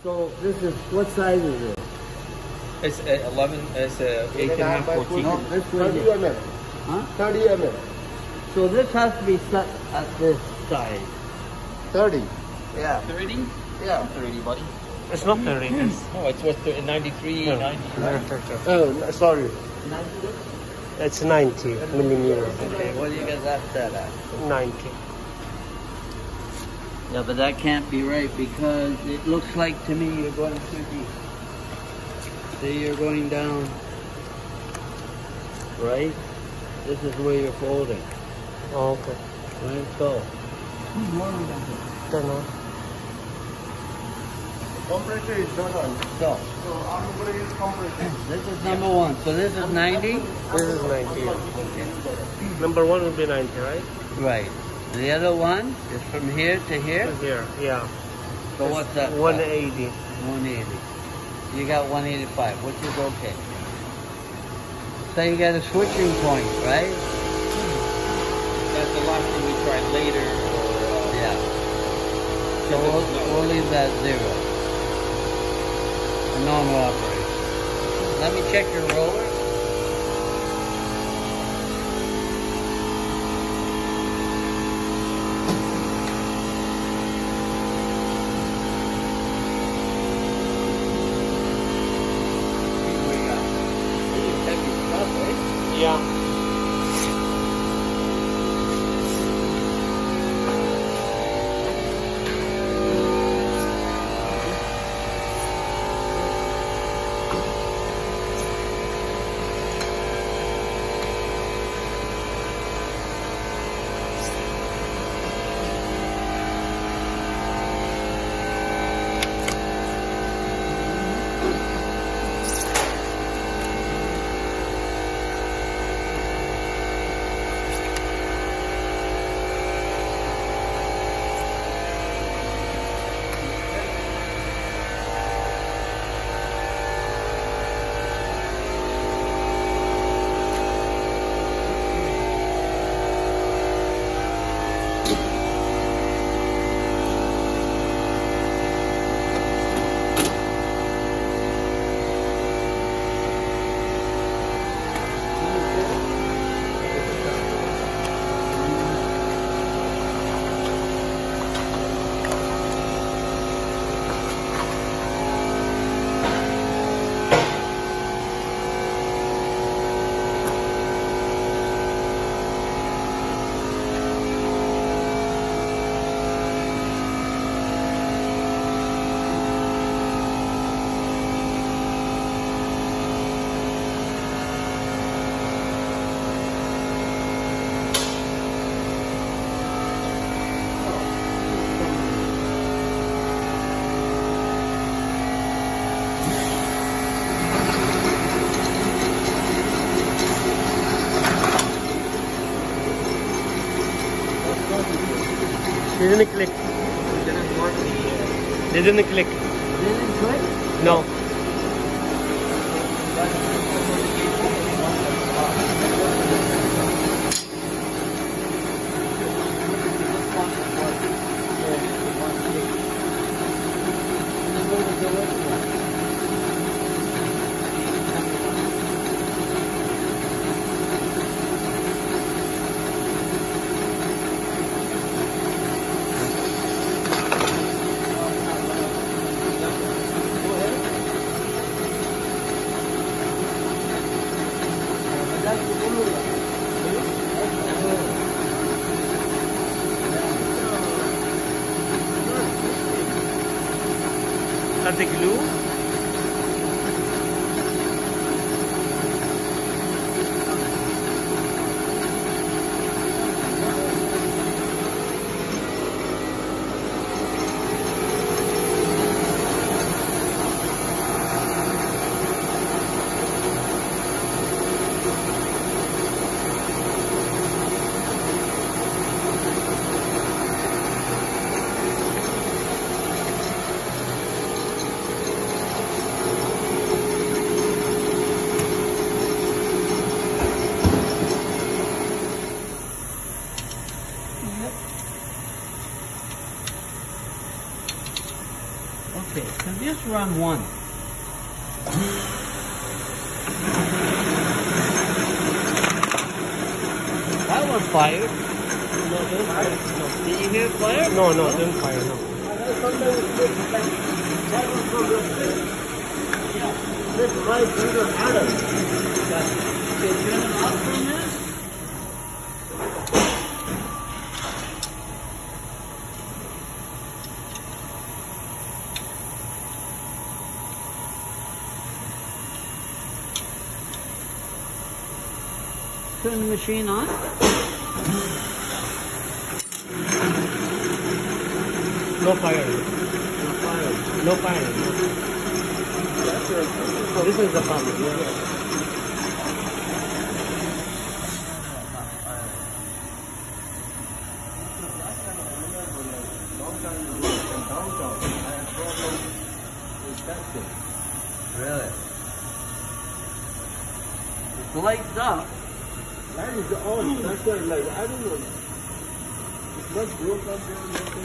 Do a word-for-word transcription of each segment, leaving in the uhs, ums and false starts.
So this is, what size is it? It's uh, eleven, it's uh, eight and a half, fourteen. No, this thirty millimeters. Huh? thirty millimeters. So this has to be set at this size. thirty. Yeah. thirty? Yeah. thirty, buddy. It's not thirty. It's No, it's what, ninety-three, no. ninety. Oh, sorry. It's ninety millimeters. Okay, what do you got that set at? ninety. Yeah, but that can't be right because it looks like to me you're going too deep. See, you're going down, right? This is where you're folding. Oh, okay. Right, so. Don't know. Compressor is done on. So, So I'm going to use compressor. this is number one. So this is ninety? This is ninety. Okay. Number one will be ninety, right? Right. The other one is from here to here? Here, yeah. So what's that? one eighty. one eighty. You got one eighty-five, which is okay. So you got a switching point, right? That's the last thing we tried later. Or, uh, Yeah. So we'll, we'll leave that zero. A normal operation. Let me check your roller. Yeah. They didn't click. They didn't click. Didn't click? No. Cut the glue. Now just run one. That one fired. No, don't fire. No. Did you hear it fire? No, no, don't fire. No. This right through the harder. Okay, turn it off for a minute. Turn the machine on. No fire. No fire. No fire. No. This is the problem. Yeah. Really? The light's up. Light is on. That's why, like, I don't know. It's not broke up there. Nothing.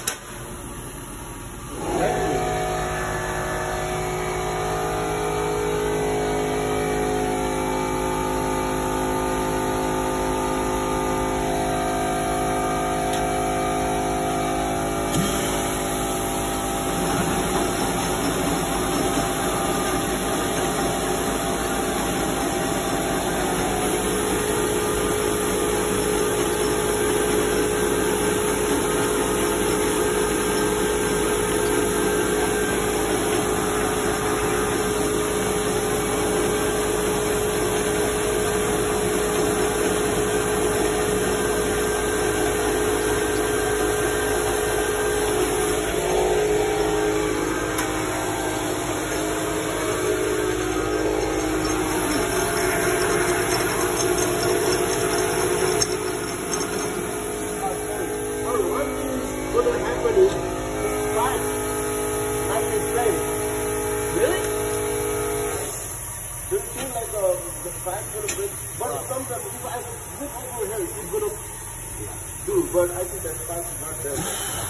But I think that spark is not there.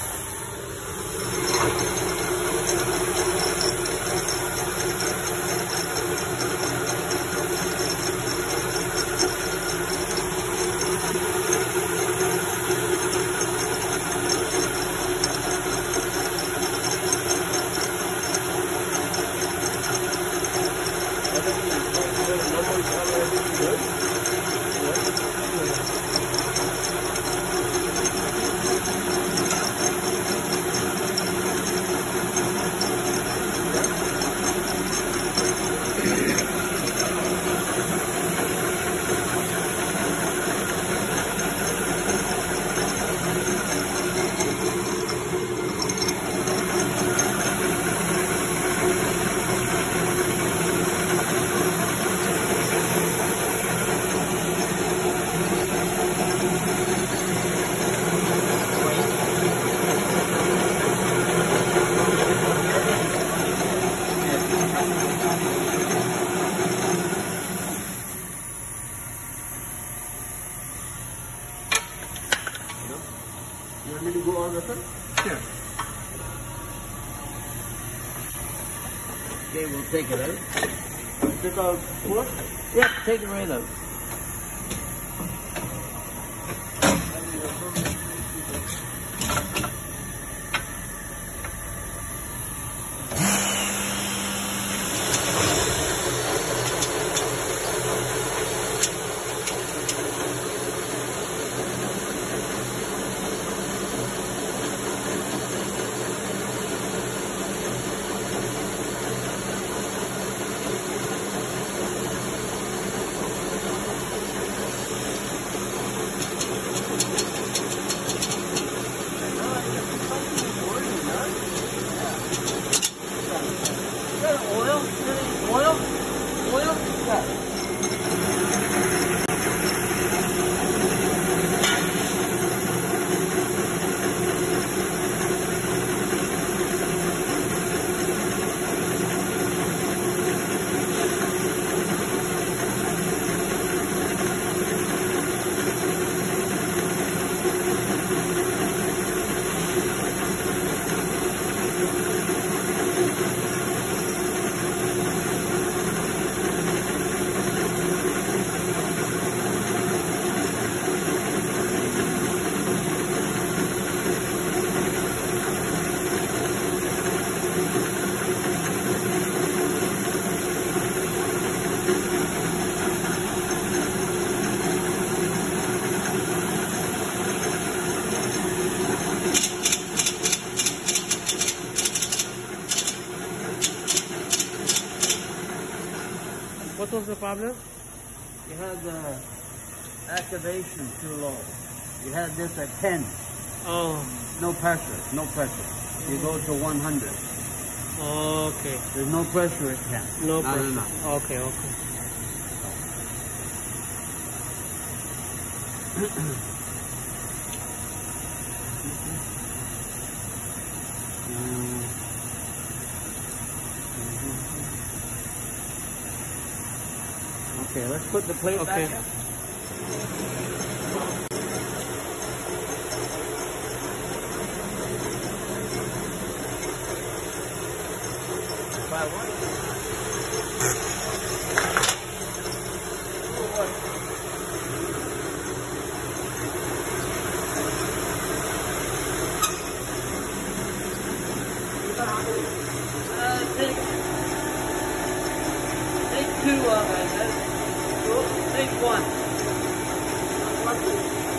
You want me to go on the front? Sure. Okay, we'll take it out. Take out what? Yep, take it right out. What was the problem? You had the activation too low. You had this at ten. Oh, No pressure, no pressure. You go to one hundred. okay. There's no pressure at ten. No Not pressure. enough. Okay, okay. Mm. Okay, let's put the plate Okay. back in. By one. Uh, take, take two of it. Take one.